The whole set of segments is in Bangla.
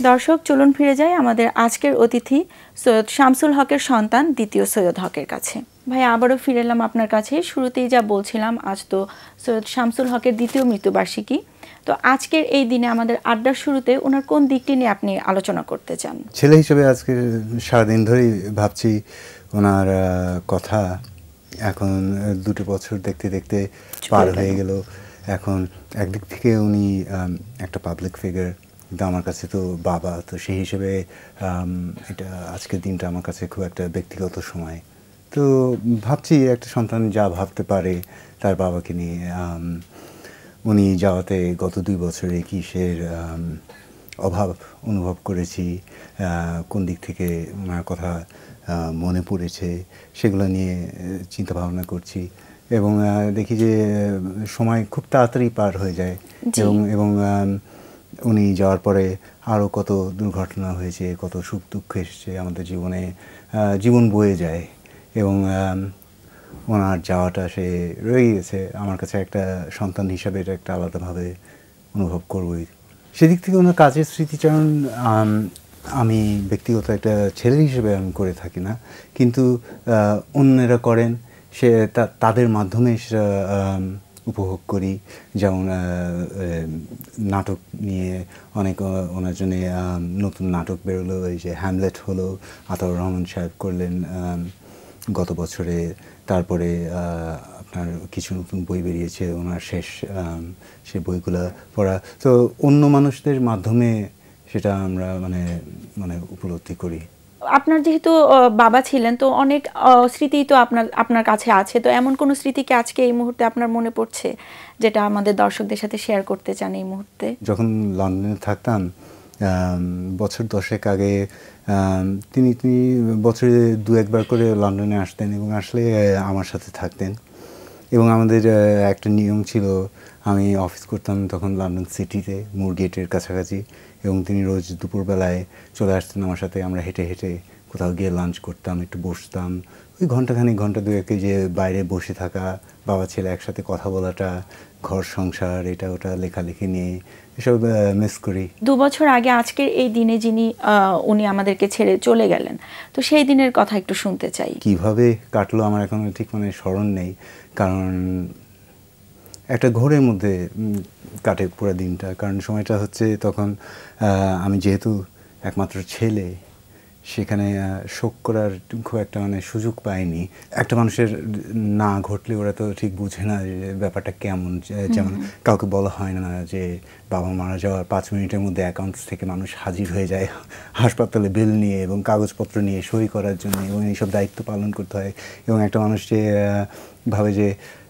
দর্শক চলুন ফিরে যাই আমাদের আজকের অতিথি সৈয়দ শামসুল হকের সন্তান দ্বিতীয় সৈয়দ হকের কাছে। ভাই আবারও ফিরে এলাম আপনার কাছে। শুরুতেই যা বলছিলাম, আজ তো সৈয়দ শামসুল হকের দ্বিতীয় মৃত্যুবার্ষিকী। তো আজকের এই দিনে আমাদের আড্ডার শুরুতে ওনার কোন দিকটি নিয়ে আপনি আলোচনা করতে চান? ছেলে হিসেবে আজকে সারাদিন ধরেই ভাবছি ওনার কথা। এখন 2 বছর দেখতে দেখতে পার হয়ে গেল। এখন একদিক থেকে উনি একটা পাবলিক ফিগার, কিন্তু আমার কাছে তো বাবা, তো সেই হিসেবে এটা আজকের দিনটা আমার কাছে খুব একটা ব্যক্তিগত সময়। তো ভাবছি একটা সন্তান যা ভাবতে পারে তার বাবাকে নিয়ে। উনি যাওয়াতে গত 2 বছরে কিসের অভাব অনুভব করেছি, কোন দিক থেকে ওনার কথা মনে পড়েছে, সেগুলো নিয়ে চিন্তা ভাবনা করছি এবং দেখি যে সময় খুব তাড়াতাড়ি পার হয়ে যায় এবং উনি যাওয়ার পরে আরও কত দুর্ঘটনা হয়েছে, কত সুখ দুঃখ এসেছে আমাদের জীবনে, জীবন বয়ে যায় এবং ওনার যাওয়াটা সে রয়ে গেছে আমার কাছে একটা সন্তান হিসাবে, এটা একটা আলাদাভাবে অনুভব করবই। সেদিক থেকে ওনার কাজের স্মৃতিচারণ আমি ব্যক্তিগত একটা ছেলে হিসেবে আমি করে থাকি না, কিন্তু অন্যেরা করেন, সে তাদের মাধ্যমে সেটা উপভোগ করি। যেমন নাটক নিয়ে অনেক ওনার জন্যে নতুন নাটক বেরোলো, এই যে হ্যামলেট হলো, আতাউর রহমান সাহেব করলেন গত বছরে। তারপরে আপনার কিছু নতুন বই বেরিয়েছে ওনার, সে বইগুলো পড়া, তো অন্য মানুষদের মাধ্যমে সেটা আমরা মানে উপলব্ধি করি। আপনার যেহেতু বাবা ছিলেন, তো অনেক স্মৃতি তো আপনার কাছে আছে, তো এমন কোনো স্মৃতিকে আজকে এই মুহূর্তে আপনার মনে পড়ছে যেটা আমাদের দর্শকদের সাথে শেয়ার করতে চান এই মুহূর্তে? যখন লন্ডনে থাকতাম বছর 10 আগে, তিনি বছরে 2-1 বার করে লন্ডনে আসতেন এবং আসলে আমার সাথে থাকতেন। এবং আমাদের একটা নিয়ম ছিল, আমি অফিস করতাম তখন লন্ডন সিটিতে, মুর গেটের কাছাকাছি, এবং তিনি রোজ দুপুরবেলায় চলে আসতেন আমার সাথে। আমরা হেঁটে হেঁটে কোথাও গিয়ে লাঞ্চ করতাম, একটু বসতাম, ওই ঘন্টাখানিক ঘন্টা 2-1 যে বাইরে বসে থাকা, বাবা ছেলে একসাথে কথা বলাটা, ঘর সংসার এটা ওটা লেখালেখি নিয়ে, এসব মিস করি। 2 বছর আগে আজকের এই দিনে যিনি উনি আমাদেরকে ছেড়ে চলে গেলেন, তো সেই দিনের কথা একটু শুনতে চাই। কিভাবে কাটলো আমার এখন ঠিক স্মরণ নেই, কারণ একটা ঘোরের মধ্যে কাটে পুরো দিনটা। কারণ সময়টা হচ্ছে তখন আমি যেহেতু একমাত্র ছেলে, সেখানে শোক করার খুব একটা সুযোগ পাইনি। একটা মানুষের না ঘটলে ওরা তো ঠিক বুঝে না যে ব্যাপারটা কেমন। যেমন কাউকে বলা হয় না যে বাবা মারা যাওয়ার 5 মিনিটের মধ্যে অ্যাকাউন্টস থেকে মানুষ হাজির হয়ে যায় হাসপাতালে বিল নিয়ে এবং কাগজপত্র নিয়ে সই করার জন্য, এবং এইসব দায়িত্ব পালন করতে হয়। এবং একটা মানুষ যে ভাবে যে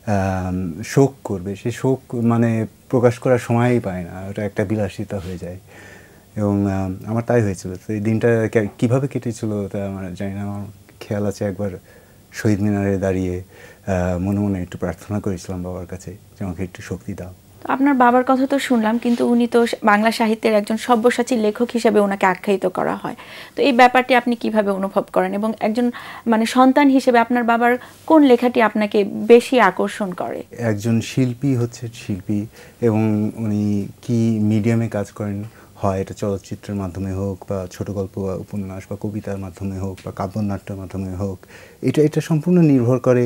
শোক করবে, সে শোক প্রকাশ করার সময়ই পায় না, ওটা একটা বিলাসিতা হয়ে যায়। এবং আমার তাই হয়েছিল। তো এই দিনটা কীভাবে কেটেছিল তা আমার জানি না। আমার খেয়াল আছে একবার শহীদ মিনারে দাঁড়িয়ে মনে মনে একটু প্রার্থনা করেছিলাম বাবার কাছে যে আমাকে একটু শক্তি দাও। আপনার বাবার কথা তো শুনলাম, কিন্তু উনি তো বাংলা সাহিত্যের একজন সব্যসাচী লেখক হিসেবে ওনাকে আখ্যায়িত করা হয়। তো এই ব্যাপারটি আপনি কিভাবে অনুভব করেন, এবং একজন সন্তান হিসেবে আপনার বাবার কোন লেখাটি আপনাকে বেশি আকর্ষণ করে? একজন শিল্পী হচ্ছে শিল্পী, এবং উনি কি মিডিয়ামে কাজ করেন, হয় এটা চলচ্চিত্রের মাধ্যমে হোক, বা ছোট গল্প বা উপন্যাস বা কবিতার মাধ্যমে হোক, বা কাব্যনাট্যের মাধ্যমে হোক, এটা সম্পূর্ণ নির্ভর করে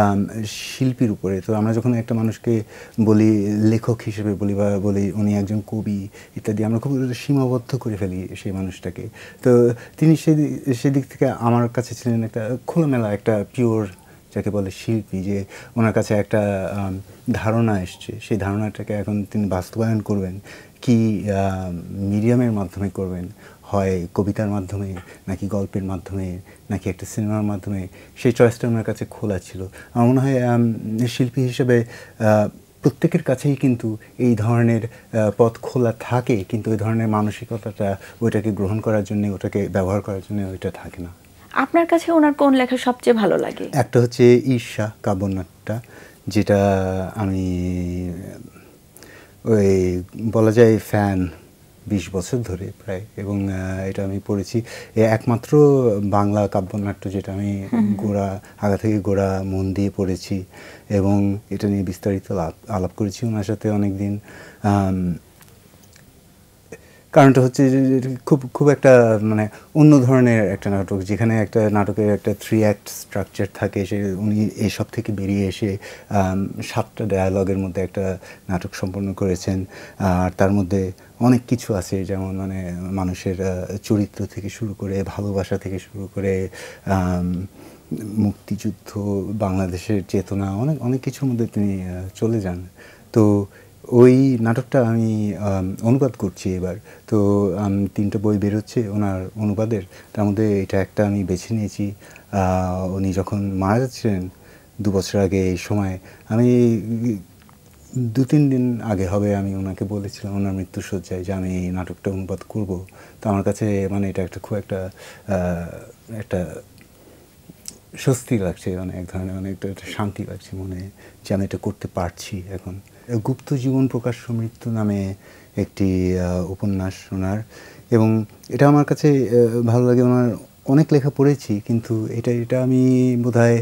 শিল্পীর উপরে। তো আমরা যখন একটা মানুষকে বলি লেখক হিসেবে বলি উনি একজন কবি ইত্যাদি, আমরা খুব সীমাবদ্ধ করে ফেলি সেই মানুষটাকে। তো তিনি সেদিক থেকে আমার কাছে ছিলেন একটা খোলামেলা, একটা পিওর, যাকে বলে শিল্পী, যে ওনার কাছে একটা ধারণা এসছে, সেই ধারণাটাকে এখন তিনি বাস্তবায়ন করবেন কি মিডিয়ামের মাধ্যমে করবেন, হয় কবিতার মাধ্যমে, নাকি গল্পের মাধ্যমে, নাকি একটা সিনেমার মাধ্যমে, সেই চয়েসটা ওনার কাছে খোলা ছিল। আমার মনে হয় শিল্পী হিসেবে প্রত্যেকের কাছেই কিন্তু এই ধরনের পথ খোলা থাকে, কিন্তু ওই ধরনের মানসিকতাটা ওইটাকে গ্রহণ করার জন্য, ওটাকে ব্যবহার করার জন্য ওইটা থাকে না। আপনার কাছে ওনার কোন লেখা সবচেয়ে ভালো লাগে? একটা হচ্ছে ঈর্ষা কাব্যনাট্যটা, যেটা আমি ওই বলা যায় ফ্যান 20 বছর ধরে প্রায়, এবং এটা আমি পড়েছি একমাত্র বাংলা কাব্যনাট্য যেটা আমি আগা থেকে গোড়া মন দিয়ে পড়েছি, এবং এটা নিয়ে বিস্তারিত আলাপ করেছি ওনার সাথে অনেক দিন। কারণটা হচ্ছে যে খুব খুব একটা মানে অন্য ধরনের একটা নাটক, যেখানে একটা নাটকের একটা 3 অ্যাক্ট স্ট্রাকচার থাকে, সে উনি এইসব থেকে বেরিয়ে এসে 7টা ডায়ালগের মধ্যে একটা নাটক সম্পন্ন করেছেন। আর তার মধ্যে অনেক কিছু আছে, যেমন মানে মানুষের চরিত্র থেকে শুরু করে, ভালোবাসা থেকে শুরু করে, মুক্তিযুদ্ধ, বাংলাদেশের চেতনা, অনেক অনেক কিছুর মধ্যে তিনি চলে যান। তো ওই নাটকটা আমি অনুবাদ করছি এবার। তো 3টা বই বেরোচ্ছে ওনার অনুবাদের, তার মধ্যে এটা একটা আমি বেছে নিয়েছি। উনি যখন মারা যাচ্ছিলেন 2 বছর আগে এই সময়, আমি 2-3 দিন আগে হবে আমি ওনাকে বলেছিলাম ওনার মৃত্যুশয্যায় যে আমি এই নাটকটা অনুবাদ করব। তো আমার কাছে মানে এটা একটা খুব একটা একটা স্বস্তি লাগছে, মানে এক ধরনের মানে একটা শান্তি লাগছে মনে, যে আমি এটা করতে পারছি এখন। গুপ্ত জীবন প্রকাশ্য মৃত্যু নামে একটি উপন্যাস ওনার, এবং এটা আমার কাছে ভালো লাগে। ওনার অনেক লেখা পড়েছি, কিন্তু এটা আমি বোধহয়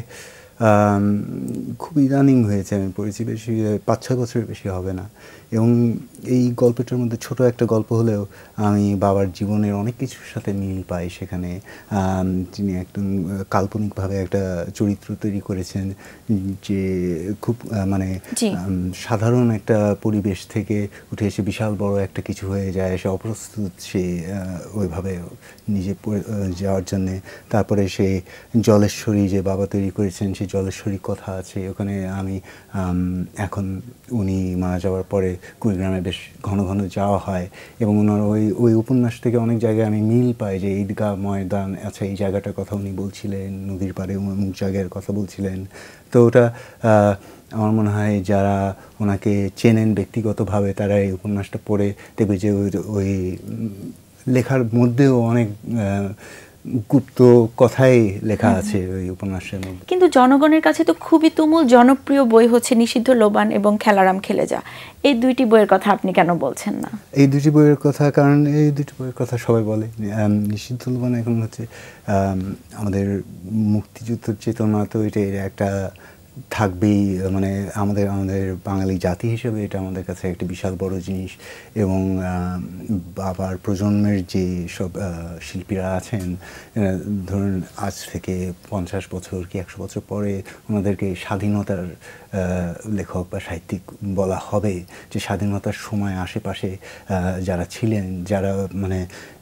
খুব ইদানিং হয়েছে আমি পড়েছি, বেশি 5-6 বছরের বেশি হবে না। এবং এই গল্পটার মধ্যে ছোট একটা গল্প হলেও আমি বাবার জীবনের অনেক কিছুর সাথে মিল পাই সেখানে। তিনি একদম কাল্পনিকভাবে একটা চরিত্র তৈরি করেছেন, যে খুব মানে সাধারণ একটা পরিবেশ থেকে উঠে এসে বিশাল বড় একটা কিছু হয়ে যায়, সে অপ্রস্তুত, সে ওইভাবে নিজে যাওয়ার জন্যে। তারপরে সে জলেশ্বরী যে বাবা তৈরি করেছেন, সেই জলেশ্বরী কথা আছে ওখানে। আমি এখন উনি মারা যাওয়ার পরে কুড়িগ্রামে বেশ ঘন ঘন যাওয়া হয়, এবং ওনার ওই উপন্যাস থেকে অনেক জায়গায় আমি মিল পাই, যে ঈদগাহ ময়দান, আচ্ছা এই জায়গাটার কথা উনি বলছিলেন, নদীর পাড়ে অমুক জায়গার কথা বলছিলেন। তো ওটা আমার মনে হয় যারা ওনাকে চেনেন ব্যক্তিগতভাবে তারা এই উপন্যাসটা পড়ে দেখবে যে ওই লেখার মধ্যেও অনেক গুপ্ত কথাই লেখা আছে ওই উপন্যাসের মধ্যে। কিন্তু জনগণের কাছে তো খুবই তুমুল জনপ্রিয় বই হচ্ছে নিষিদ্ধ লোবান এবং খেলারাম খেলে যা। এই 2টি বইয়ের কথা আপনি কেন বলছেন না? এই 2টি বইয়ের কথা, কারণ এই 2টি বইয়ের কথা সবাই বলে। নিষিদ্ধ লোবান এখন হচ্ছে আমাদের মুক্তিযুদ্ধের চেতনা, তো এটা একটা থাকবেই, মানে আমাদের বাঙালি জাতি হিসেবে এটা আমাদের কাছে একটা বিশাল বড় জিনিস। এবং বাবার প্রজন্মের যে সব শিল্পীরা আছেন, ধরুন আজ থেকে 50 বছর কি 100 বছর পরে ওনাদেরকে স্বাধীনতার লেখক বা সাহিত্যিক বলা হবে, যে স্বাধীনতার সময় আশেপাশে যারা ছিলেন, যারা মানে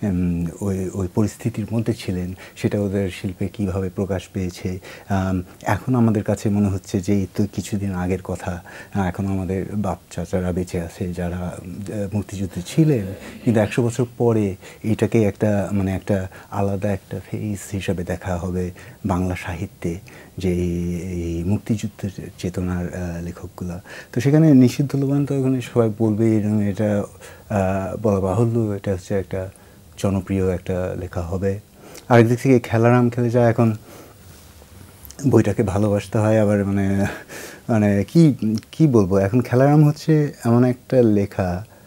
ওই পরিস্থিতির মধ্যে ছিলেন, সেটা ওদের শিল্পে কিভাবে প্রকাশ পেয়েছে। এখন আমাদের কাছে মনে হচ্ছে যে এই তো কিছুদিন আগের কথা, এখন আমাদের বাপ চাচারা বেঁচে আছে যারা মুক্তিযুদ্ধে ছিলেন, কিন্তু 100 বছর পরে এটাকে একটা মানে একটা আলাদা একটা ফেস হিসাবে দেখা হবে বাংলা সাহিত্যে, যে এই মুক্তিযুদ্ধের চেতনার লেখকগুলা। তো সেখানে নিষিদ্ধ লোবান তো ওখানে সবাই বলবে, এটা বলা বাহুল্য, এটা হচ্ছে একটা জনপ্রিয় একটা লেখা হবে। আরেকদিক থেকে খেলারাম খেলে যা, এখন বইটাকে ভালোবাসতে হয়, আবার মানে মানে কি বলবো, এখন খেলারাম হচ্ছে এমন একটা লেখা,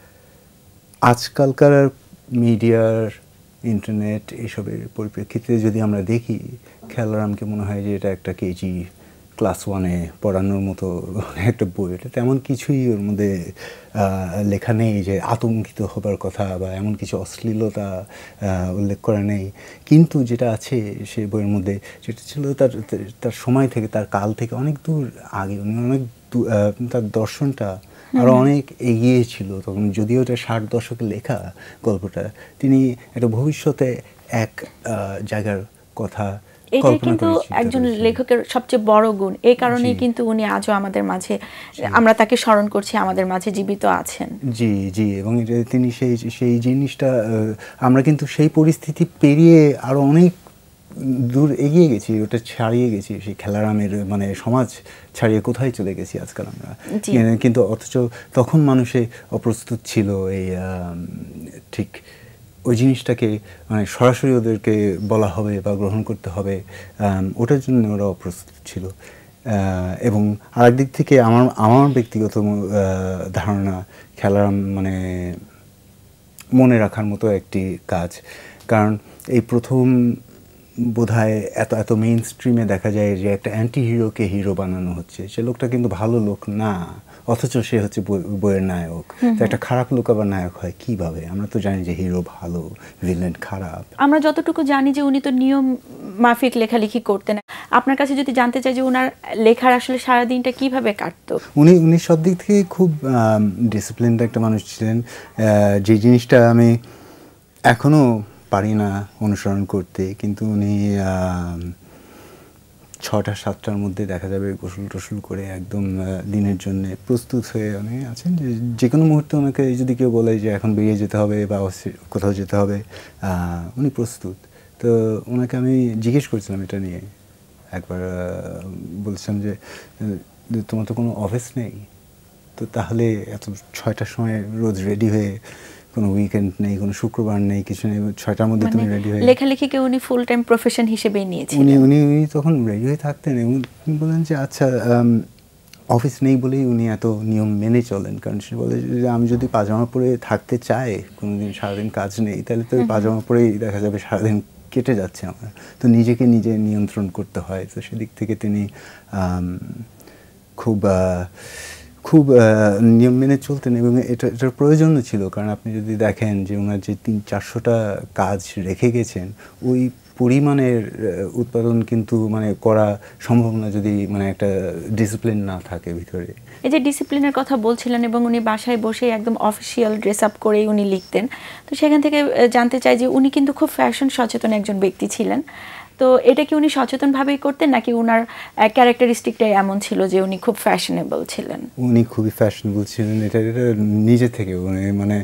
আজকালকার মিডিয়ার, ইন্টারনেট এইসবের পরিপ্রেক্ষিতে যদি আমরা দেখি, খেলারামকে মনে হয় যে এটা একটা কেজি ক্লাস 1-এ পড়ানোর মতো একটা বই। এটা তেমন কিছুই ওর মধ্যে লেখা নেই যে আতঙ্কিত হবার কথা, বা এমন কিছু অশ্লীলতা উল্লেখ করা নেই। কিন্তু যেটা আছে সে বইয়ের মধ্যে, যেটা ছিল তার সময় থেকে, তার কাল থেকে অনেক দূর আগে, অনেক তার দর্শনটা আরও অনেক এগিয়ে ছিল তখন। যদিও এটা 60 দশকে লেখা গল্পটা, তিনি একটা ভবিষ্যতে এক জায়গার কথা এটাই কিন্তু একজন লেখকের সবচেয়ে বড় গুণ। এই কারণেই কিন্তু উনি আজও আমাদের মাঝে, আমরা তাকে স্মরণ করছি, আমাদের মাঝে জীবিত আছেন। জি জি, এবং তিনি সেই জিনিসটা, আমরা কিন্তু সেই পরিস্থিতি পেরিয়ে আরও অনেক দূর এগিয়ে গেছি, ওটা ছাড়িয়ে গেছি, সেই খেলারামের মানে সমাজ ছাড়িয়ে কোথায় চলে গেছি আজকাল আমরা। কিন্তু অথচ তখন মানুষে অপ্রস্তুত ছিল এই ঠিক ওই জিনিসটাকে মানে সরাসরি ওদেরকে বলা হবে বা গ্রহণ করতে হবে, ওটার জন্য ওরা অপ্রস্তুত ছিল। এবং আরেক দিক থেকে আমার ব্যক্তিগত ধারণা, খেলারাম মানে মনে রাখার মতো একটি কাজ। কারণ এই প্রথম বোধহয় এত মেইন স্ট্রিমে দেখা যায় যে একটা অ্যান্টি হিরোকে হিরো বানানো হচ্ছে। সে লোকটা কিন্তু ভালো লোক না, অথচ সে হচ্ছে বইয়ের নায়ক। তো একটা খারাপ লোক আবার নায়ক হয় কিভাবে? আমরা তো জানি যে হিরো ভালো, ভিলেন খারাপ। আমরা যতটুকু জানি যে উনি তো নিয়ম মাফিক লেখালেখি করতেন। আপনার কাছে যদি জানতে চাই যে উনার লেখার আসলে সারাদিনটা কিভাবে কাটতো? উনি সব দিক থেকে খুব ডিসিপ্লিনড একটা মানুষ ছিলেন। যে জিনিসটা আমি এখনো পারি না অনুসরণ করতে, কিন্তু উনি 6টা-7টার মধ্যে দেখা যাবে গোসল টোসল করে একদম দিনের জন্য প্রস্তুত হয়ে উনি আছেন। যে কোনো মুহূর্তে ওনাকে যদি কেউ বলে যে এখন বেরিয়ে যেতে হবে বা কোথাও যেতে হবে, উনি প্রস্তুত। তো ওনাকে আমি জিজ্ঞেস করছিলাম এটা নিয়ে একবার, বলছিলাম যে তোমার তো কোনো অফিস নেই, তো তাহলে এত 6টার সময় রোজ রেডি হয়ে, কোনো উইকেন্ড নেই, কোনো শুক্রবার নেই, কিছু নেই, 6টার মধ্যে তুমি রেডি হয়ে। লেখালেখিকে উনি ফুল টাইম প্রফেশন হিসেবে নিয়েছিলেন। উনি তখন রেডি হয়ে থাকতেন এবং বললেন যে আচ্ছা অফিস নেই বলেই উনি এত নিয়ম মেনে চলেন। কারণ সে বলে যে আমি যদি পাজামা পরে থাকতে চাই, কোনোদিন সারাদিন কাজ নেই, তাহলে তো পাজামা পরেই দেখা যাবে সারাদিন কেটে যাচ্ছে আমার। তো নিজেকে নিজে নিয়ন্ত্রণ করতে হয়। তো সেদিক থেকে তিনি খুব নিয়ম মেনে চলতেন এবং এটার প্রয়োজনও ছিল। কারণ আপনি যদি দেখেন যে ওনার যে 300-400টা কাজ রেখে গেছেন, ওই পরিমাণের উৎপাদন কিন্তু মানে করা সম্ভব না যদি মানে একটা ডিসিপ্লিন না থাকে ভিতরে। এই যে ডিসিপ্লিনের কথা বলছিলেন এবং উনি বাসায় বসে একদম অফিসিয়াল ড্রেস আপ করেই উনি লিখতেন, তো সেখান থেকে জানতে চাই যে উনি কিন্তু খুব ফ্যাশন সচেতন একজন ব্যক্তি ছিলেন। তো এটা কি উনি সচেতনভাবেই করতেন নাকি উনার ক্যারেক্টারিস্টিকটাই এমন ছিল যে উনি খুব ফ্যাশনেবল ছিলেন? উনি খুবই ফ্যাশনেবল ছিলেন, এটা নিজে থেকে উনি মানে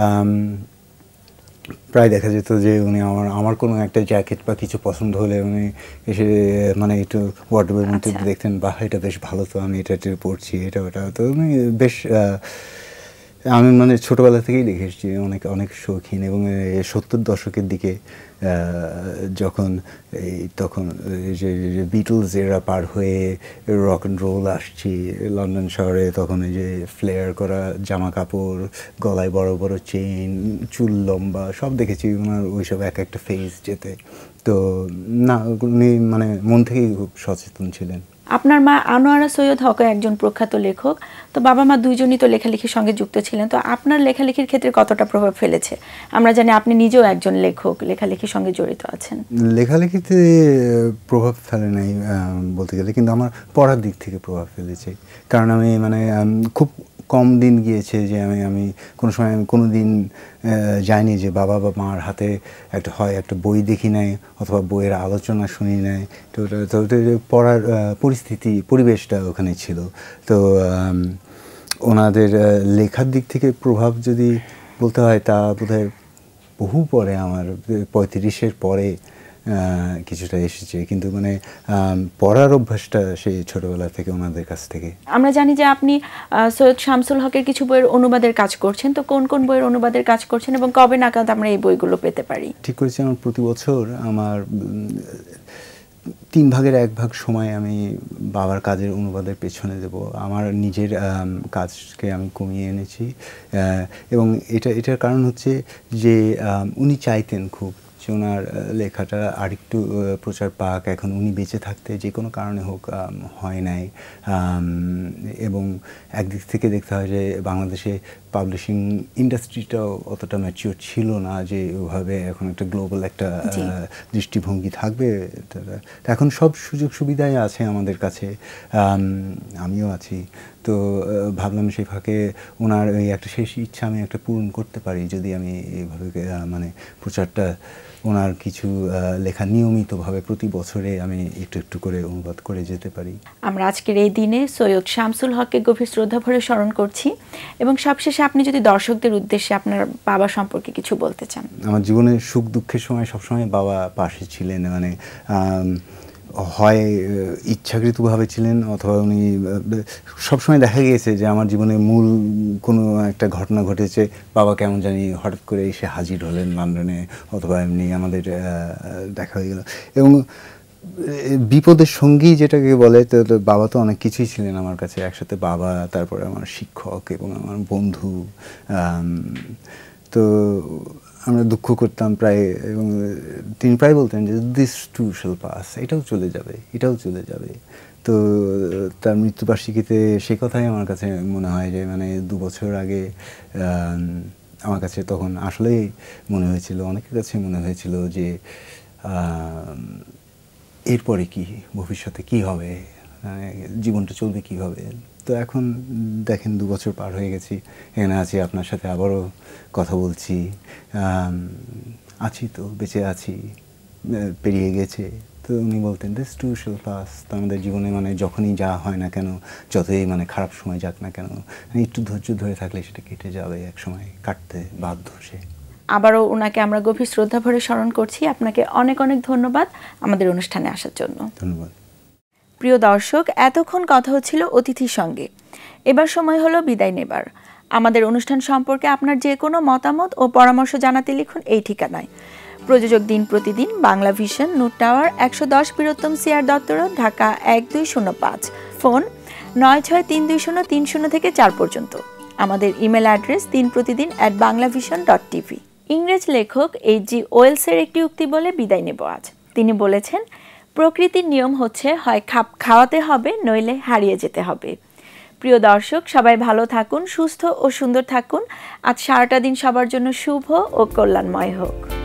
প্রায় দেখা যেত যে উনি আমার কোনো একটা জ্যাকেট বা কিছু পছন্দ হলে উনি এসে মানে একটু ওয়ার্ডরোবের মধ্যে দেখতেন, বাহ এটা বেশ ভালো, তো আমি এটা পড়ছি, এটা ওটা। তো উনি বেশ আমি মানে ছোটোবেলা থেকেই দেখে এসেছি অনেক শৌখিন। এবং 70 দশকের দিকে যখন তখন যে বিটলস এরা পার হয়ে রক অ্যান্ড রোল আসছি লন্ডন শহরে, তখন এই যে ফ্লেয়ার করা জামা কাপড়, গলায় বড় বড় চেইন, চুল লম্বা, সব দেখেছি ওনার ওইসব একটা ফেজ যেতে। তো না, উনি মানে মন থেকেই খুব সচেতন ছিলেন। আপনার মা আনোয়ারা সৈয়দ হক একজন প্রখ্যাত লেখক, তো বাবা মা দুইজনই তো লেখালেখির সঙ্গে যুক্ত ছিলেন। তো আপনার লেখালেখির ক্ষেত্রে কতটা প্রভাব ফেলেছে? আমরা জানি আপনি নিজেও একজন লেখক, লেখালেখির সঙ্গে জড়িত আছেন। লেখালেখিতে প্রভাব ফেলে নাই বলতে গেলে, কিন্তু আমার পড়ার দিক থেকে প্রভাব ফেলেছে। কারণ আমি মানে খুব কম দিন গিয়েছে যে আমি কোনো সময় কোনো দিন যাইনি যে বাবা বা মার হাতে একটা বই দেখি নাই অথবা বইয়ের আলোচনা শুনি নাই। তো পড়ার পরিবেশটা ওখানে ছিল। তো ওনাদের লেখার দিক থেকে প্রভাব যদি বলতে হয়, তা বোধহয় বহু পরে, আমার 35-এর পরে কিছুটা এসেছে। কিন্তু মানে পড়ার অভ্যাসটা সেই ছোটবেলা থেকে ওনাদের কাছ থেকে। আমরা জানি যে আপনি সৈয়দ শামসুল হকের কিছু বইয়ের অনুবাদের কাজ করছেন, তো কোন কোন বইয়ের অনুবাদের কাজ করছেন এবং কবে নাগাদ আমরা এই বইগুলো পেতে পারি? ঠিক করেছি আমার প্রতি বছর আমার 3/1 সময় আমি বাবার কাজের অনুবাদের পেছনে দেব। আমার নিজের কাজকে আমি কমিয়ে এনেছি এবং এটার কারণ হচ্ছে যে উনি চাইতেন খুব যে ওনার লেখাটা আরেকটু প্রচার পাক। এখন উনি বেঁচে থাকতে যে কোনো কারণে হোক হয় নাই। এবং একদিক থেকে দেখতে হয় যে বাংলাদেশে পাবলিশিং ইন্ডাস্ট্রিটাও অতটা ম্যাচিওর ছিল না যে ওভাবে এখন একটা গ্লোবাল একটা দৃষ্টিভঙ্গি থাকবে। এখন সব সুযোগ সুবিধাই আছে আমাদের কাছে, আমিও আছি। তো ভাবলাম সেই ফাঁকে ওনার ওই একটা শেষ ইচ্ছা আমি একটা পূরণ করতে পারি যদি আমি এইভাবে মানে প্রচারটা, ওনার কিছু লেখা নিয়মিতভাবে প্রতি বছরে আমি একটু একটু করে অনুবাদ করে যেতে পারি। আমরা আজকের এই দিনে সৈয়দ শামসুল হককে গভীর শ্রদ্ধা ভরে স্মরণ করছি এবং সবশেষে আপনি যদি দর্শকদের উদ্দেশ্যে আপনার বাবা সম্পর্কে কিছু বলতে চান। আমার জীবনে সুখ দুঃখের সময় সবসময় বাবা পাশে ছিলেন। মানে হয় ইচ্ছাকৃতভাবে ছিলেন অথবা উনি সবসময় দেখা গিয়েছে যে আমার জীবনে মূল কোনো একটা ঘটনা ঘটেছে, বাবা কেমন জানি হঠাৎ করে এসে হাজির হলেন লন্ডনে, অথবা এমনি আমাদের দেখা হয়ে গেল। এবং বিপদের সঙ্গী যেটাকে বলে, তো বাবা তো অনেক কিছুই ছিলেন আমার কাছে একসাথে। বাবা, তারপরে আমার শিক্ষক এবং আমার বন্ধু। তো আমরা দুঃখ করতাম প্রায়, এবং তিনি প্রায় বলতেন যে দিস টু শ্যাল পাস, এটাও চলে যাবে, এটাও চলে যাবে। তো তার মৃত্যুবার্ষিকীতে সে কথাই আমার কাছে মনে হয় যে মানে 2 বছর আগে আমার কাছে তখন আসলেই মনে হয়েছিল, অনেকের কাছে মনে হয়েছিল যে এরপরে কি, ভবিষ্যতে কি হবে, জীবনটা চলবে কীভাবে। তো এখন দেখেন 2 বছর পার হয়ে গেছি, এখানে আছি, আপনার সাথে আবারও কথা বলছি, আছি তো, বেঁচে আছি, পেরিয়ে গেছে। তো উনি বলতেন দিস টু শ্যাল পাস। তো আমাদের জীবনে মানে যখনই যা হয় না কেন, যতই মানে খারাপ সময় যাক না কেন, একটু ধৈর্য ধরে থাকলে সেটা কেটে যাবে, এক সময় কাটতে বাধ্য সে। আবারও ওনাকে আমরা গভীর শ্রদ্ধা ভরে স্মরণ করছি। আপনাকে অনেক অনেক ধন্যবাদ আমাদের অনুষ্ঠানে আসার জন্য। ধন্যবাদ। প্রিয় দর্শক, এতক্ষণ কথা হচ্ছিল অতিথির সঙ্গে। এবার সময় হলো বিদায় নেবার। আমাদের অনুষ্ঠান সম্পর্কে আপনার যে কোনো মতামত ও পরামর্শ জানাতে লিখুন এই ঠিকানায়। প্রযোজক দিন প্রতিদিন, বাংলা ভিশন, নুট tower, 110 Birottam CR Dutta road, Dhaka 1205। Phone 96320303 থেকে 4 পর্যন্ত। আমাদের ইমেল অ্যাড্রেস dinprotidin@banglavision.tv। ইংরেজ লেখক H.G. ওয়েলসের একটি উক্তি বলে বিদায় নেব আজ। তিনি বলেছেন, প্রকৃতির নিয়ম হচ্ছে হয় খাপ খাওয়াতে হবে, নইলে হারিয়ে যেতে হবে। প্রিয় দর্শক, সবাই ভালো থাকুন, সুস্থ ও সুন্দর থাকুন। আজ সারাটা দিন সবার জন্য শুভ ও কল্যাণময় হোক।